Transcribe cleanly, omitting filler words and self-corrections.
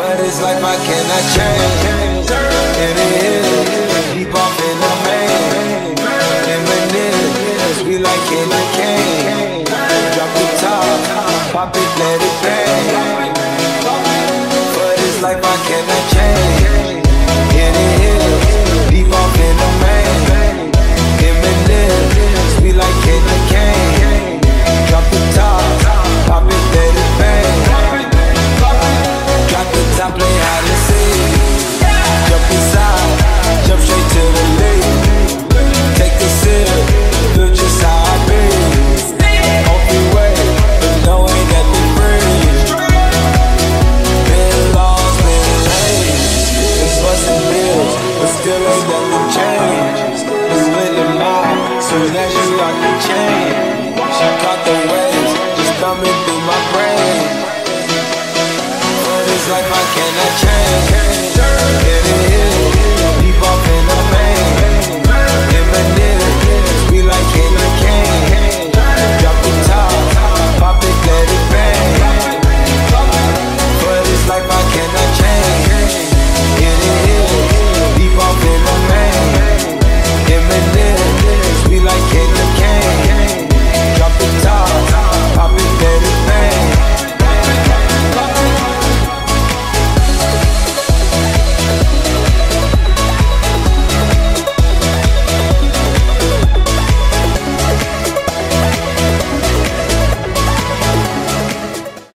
this life I cannot change. And it is deep off in the main. Eminem, we like candy cane. Drop the top, pop it, let it bang. For this life I cannot change. And it is deep off in the main. Eminem, we like candy cane. Drop the top, pop it, let it bang. Drop the top, play hide and seek. Jump inside, jump straight to the lead. Take a sip, feel just how I be. Hope you wait, but no ain't nothing free. Been lost, been late. Been busting bills, but still ain't nothing changed. Been splitting mine, soon as you lock the chain. She caught the waves, just thumbing through my brain. For this life I cannot change.